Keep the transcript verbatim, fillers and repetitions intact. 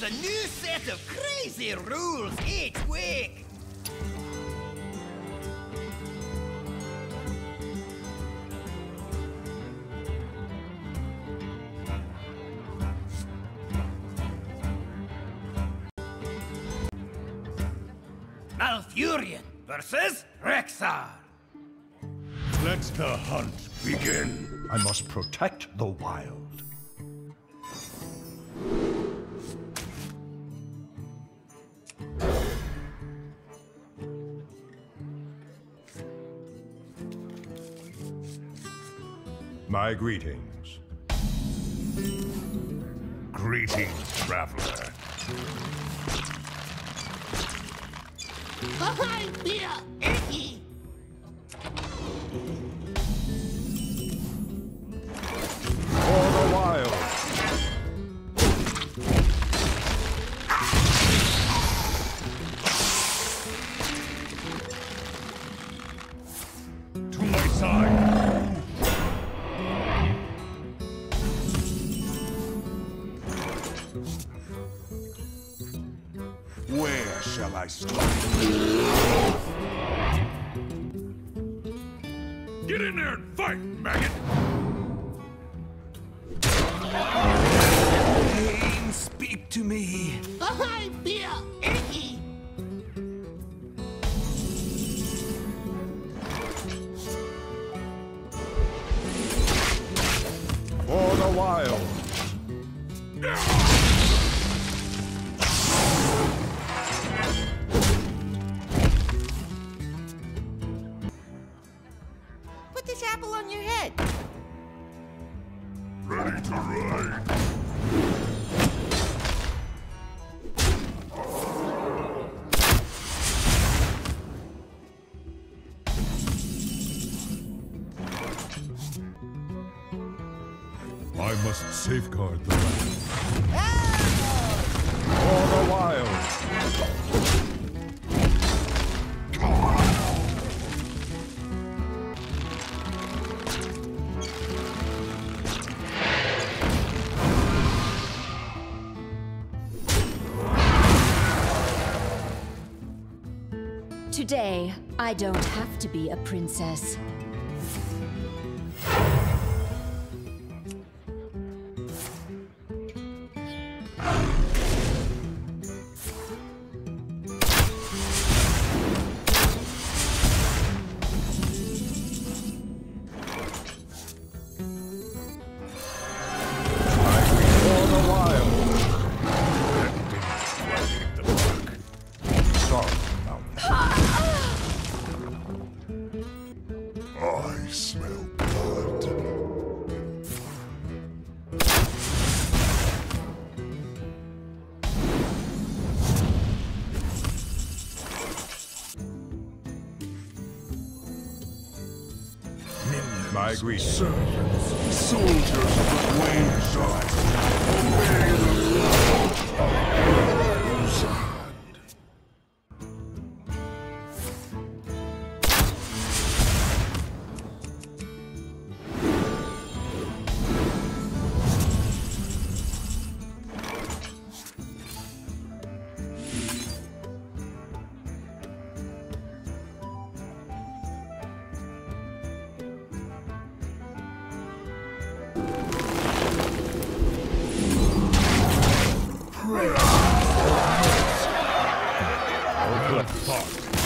a new set of crazy rules each week. Malfurion versus Rexxar. Let the hunt begin. I must protect the wild. My greetings. Greetings, traveler. Behind me, Iggy! For the wild. To my side. Where shall I start? Get in there and fight, maggot! Name, speak to me. Behind me, Iggy! For the wild. Put this apple on your head. Ready to ride. I must safeguard the land. For the wild. Today, I don't have to be a princess. I smell blood. My greetings. Servants, soldiers of the Wayside, obey the law of Rosand. Oh, good thought.